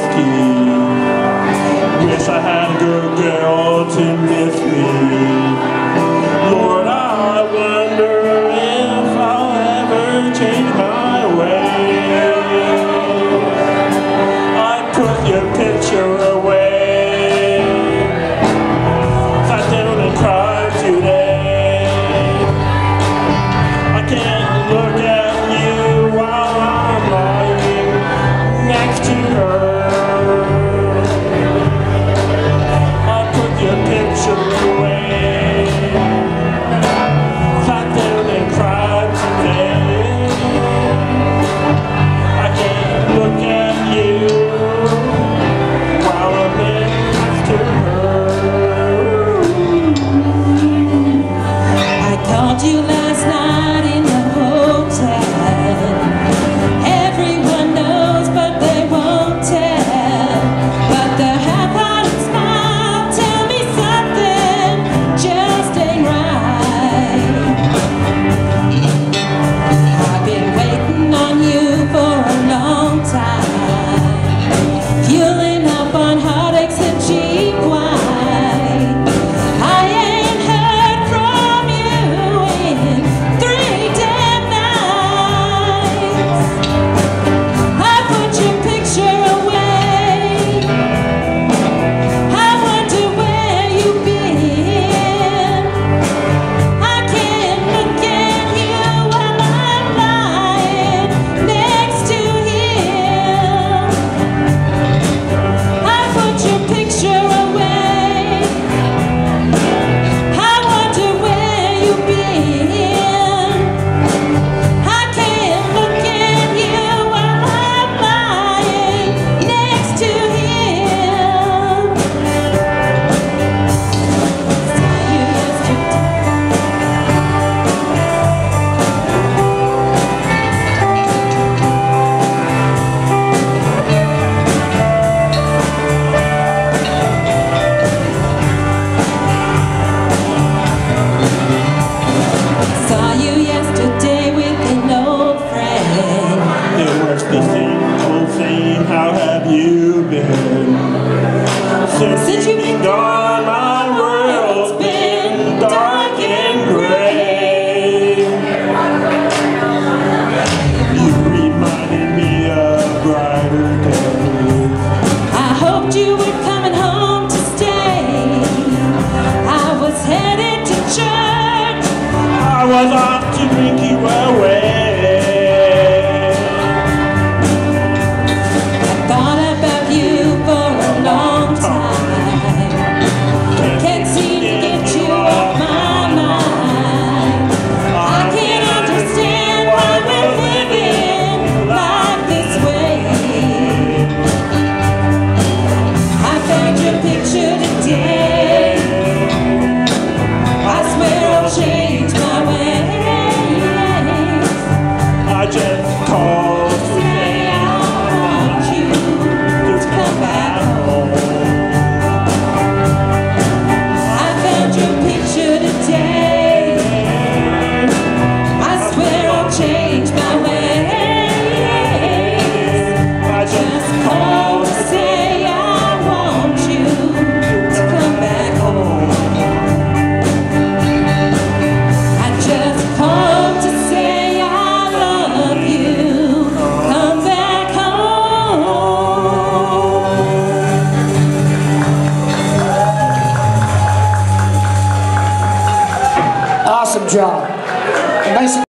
whiskey. Wish I had a good girl to miss me. Lord, I wonder if I'll ever change my ways. I put your picture away, sat down and cried today. I can't look at you while I'm lying next to her. I put your picture away, sat down and cried today. I can't look at you while I'm next to her. I called you last night in the hotel. Everyone knows, but they won't tell. But the half-hearted smile tell me something just ain't right. I've been waiting on you for a long time, fueling up on heartaches and cheap wine. I ain't heard from you in 3 damn nights. I put your picture away. I wonder where you've been. I can't look at you while I'm lying next to him. I put your picture away. I wonder where you've been. I can't look at you while I'm lying next to him. Saw you yesterday with an old friend. It works the same old same. How have you been? Since you've been gone, my world's been dark and gray. You reminded me of brighter days. I hoped you were coming home to stay. I was headed to church. I was off to drink you away. I thought about you for a long time. Can't seem to get you off my mind. I can't understand why we're living like this way. I found your picture today. I swear I'll change my ways. I just called to Say I want you to come back home. I found your picture today. I swear I'll change my ways. I Just called to say I want you to come back home. I just called to say I love you. Come back home. Awesome job. Nice.